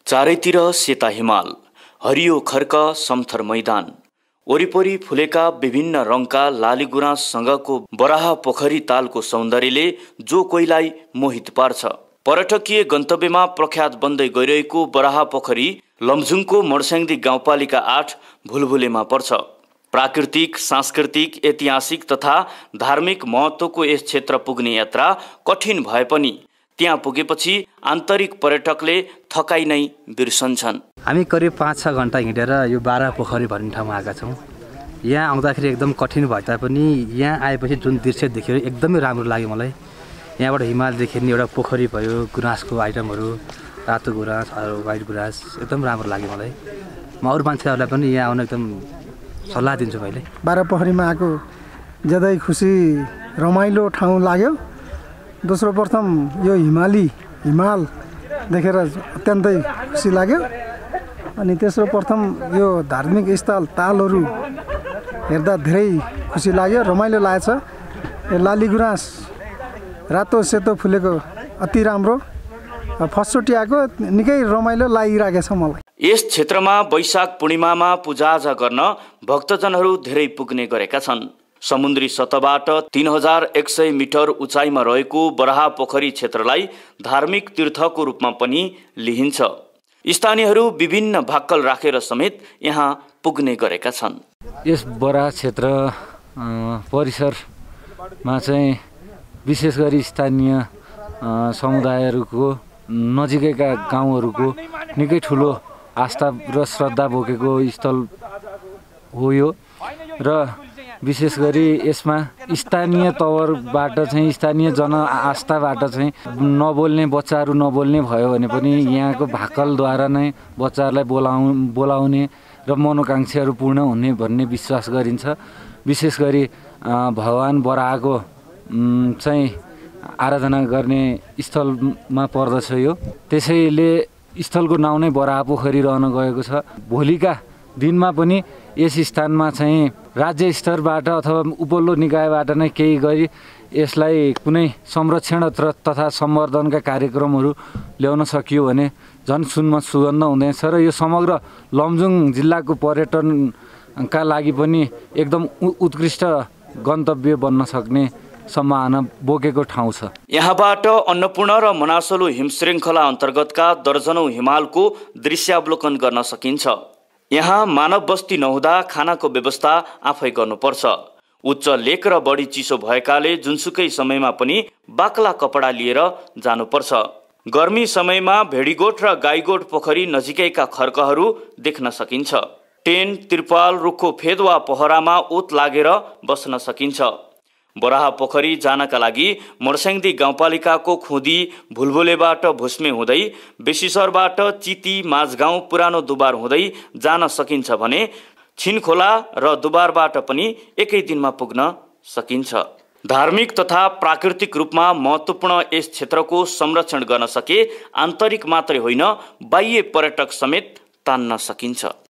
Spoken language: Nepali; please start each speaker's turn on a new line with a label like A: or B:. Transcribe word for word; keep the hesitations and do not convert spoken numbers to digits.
A: चारैतिर सेता हिमाल, हरियो खर्क समथर मैदान, वरिपरि फुलेका विभिन्न रङका लालीगुराँससँगको बराह पोखरी तालको सौन्दर्यले जो कोहीलाई मोहित पार्छ। पर्यटकीय गन्तव्यमा प्रख्यात बन्दै गइरहेको बराह पोखरी लमजुङको मर्स्याङ्दी गाउँपालिका आठ भुलभुलेमा पर्छ। प्राकृतिक, सांस्कृतिक, ऐतिहासिक तथा धार्मिक महत्त्वको यस क्षेत्र पुग्ने यात्रा कठिन भए पनि त्यहाँ पुगेपछि आन्तरिक पर्यटकले थकाइ नै बिर्सन्छन्।
B: हामी करिब पाँच छ घण्टा हिँडेर यो बराह पोखरी भन्ने ठाउँमा आएका छौँ। यहाँ आउँदाखेरि एकदम कठिन भए तापनि यहाँ आएपछि जुन दृश्य देख्यो एकदमै राम्रो लाग्यो मलाई। यहाँबाट हिमाल देखिने एउटा पोखरी भयो, गुराँसको आइटमहरू, रातो गुराँस, व्हाइट गुराँस, एकदम राम्रो लाग्यो मलाई। म अरू मान्छेहरूलाई पनि यहाँ आउन एकदम सल्लाह दिन्छु। मैले
C: बराह पोखरीमा आएको ज्यादै खुसी रमाइलो ठाउँ लाग्यो। दोस्रो प्रथम यो हिमाली हिमाल देखेर अत्यन्तै खुसी लाग्यो। अनि तेस्रो प्रथम यो धार्मिक स्थल तालहरू हेर्दा धेरै खुसी लाग्यो, रमाइलो लागेछ। यो लाली गुराँस रातो सेतो फुलेको अति राम्रो, फर्स्टचोटि आएको निकै रमाइलो लागिरहेको छ मलाई।
A: यस क्षेत्रमा वैशाख पूर्णिमामा पूजाआजा गर्न भक्तजनहरू धेरै पुग्ने गरेका छन्। समुद्री सतहबाट तीन हजार एक सय मिटर उचाइमा रहेको बराह पोखरी क्षेत्रलाई धार्मिक तीर्थको रूपमा पनि लिइन्छ। स्थानीयहरू विभिन्न भाक्कल राखेर समेत यहाँ पुग्ने गरेका छन्।
D: यस बराह क्षेत्र परिसरमा चाहिँ विशेष गरी स्थानीय समुदायहरूको नजिकैका गाउँहरूको निकै ठुलो आस्था र श्रद्धा बोकेको स्थल हो यो। र विशेष गरी यसमा स्थानीय तवरबाट चाहिँ स्थानीय जन आस्थाबाट चाहिँ नबोल्ने बच्चाहरू नबोल्ने भयो भने पनि यहाँको भाकलद्वारा नै बच्चाहरूलाई बोलाउ बोलाउने र मनोकाङ्क्षाहरू पूर्ण हुने भन्ने विश्वास गरिन्छ। विशेष गरी भगवान बराहको चाहिँ आराधना गर्ने स्थलमा पर्दछ यो। त्यसैले स्थलको नाउँ नै बराह पोखरी रहन गएको छ। भोलिका दिनमा पनि यस स्थानमा चाहिँ राज्य स्तरबाट अथवा उपल्लो निकायबाट नै केही गरी यसलाई कुनै संरक्षण तथा सम्वर्धनका कार्यक्रमहरू ल्याउन सकियो भने झन् सुनमा सुगन्ध हुँदैछ र यो समग्र लमजुङ जिल्लाको पर्यटनका लागि पनि एकदम उत्कृष्ट गन्तव्य बन्न सक्ने सम्भावना बोकेको ठाउँ छ।
A: यहाँबाट अन्नपूर्ण र मनासलु हिमश्रृङ्खला अन्तर्गतका दर्जनौं हिमालको दृश्यावलोकन गर्न सकिन्छ। यहाँ मानव बस्ती नहुँदा खानाको व्यवस्था आफै गर्नुपर्छ। उच्च लेक र बढी चिसो भएकाले जुनसुकै समयमा पनि बाक्ला कपडा लिएर जानुपर्छ। गर्मी समयमा भेडीगोठ र गाईगोठ पोखरी नजिकैका खर्कहरू देख्न सकिन्छ। टेन्ट, तिरपाल, रुखको फेद वा पहरामा ओत लागेर बस्न सकिन्छ। बराह पोखरी जानका लागि मर्स्याङ्दी गाउँपालिकाको खुदी भुलभुलेबाट भुस्मे हुँदै बेसीसरबाट चिती माझगाउँ पुरानो दुबार हुँदै जान सकिन्छ भने छिनखोला र दुबारबाट पनि एकै दिनमा पुग्न सकिन्छ। धार्मिक तथा प्राकृतिक रूपमा महत्त्वपूर्ण यस क्षेत्रको संरक्षण गर्न सके आन्तरिक मात्रै होइन बाह्य पर्यटक समेत तान्न सकिन्छ।